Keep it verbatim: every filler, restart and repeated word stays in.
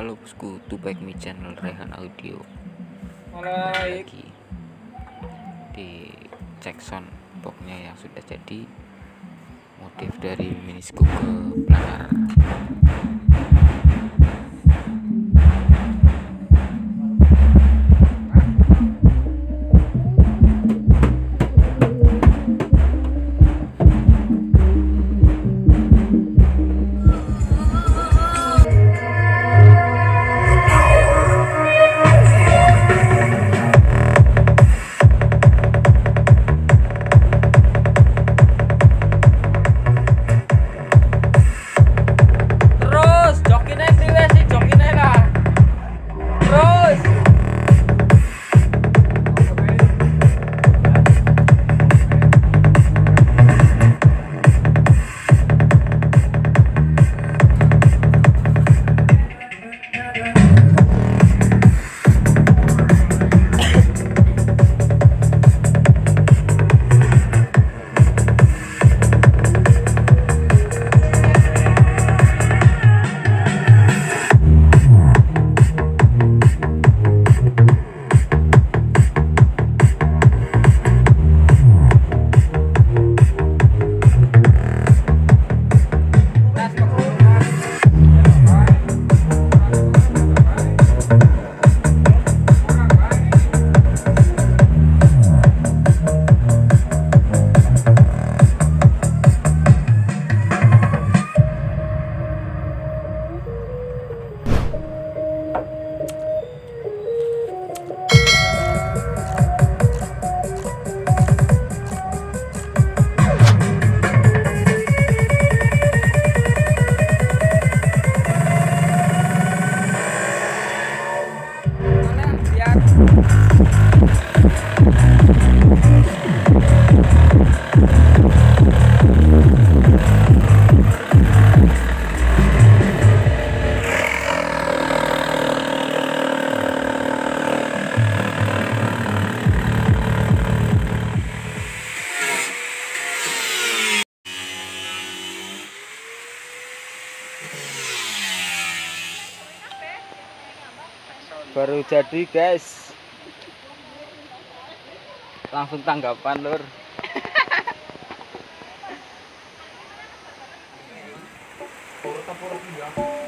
Halo bosku, to back me channel Rehan Audio. Mulai Lagi di cek sound boxnya yang sudah jadi, modif dari mini scoop ke planar. terus jokin aja dhewe sih, jokin aja lah. Terus baru jadi guys, langsung tanggapan lur. Pura-pura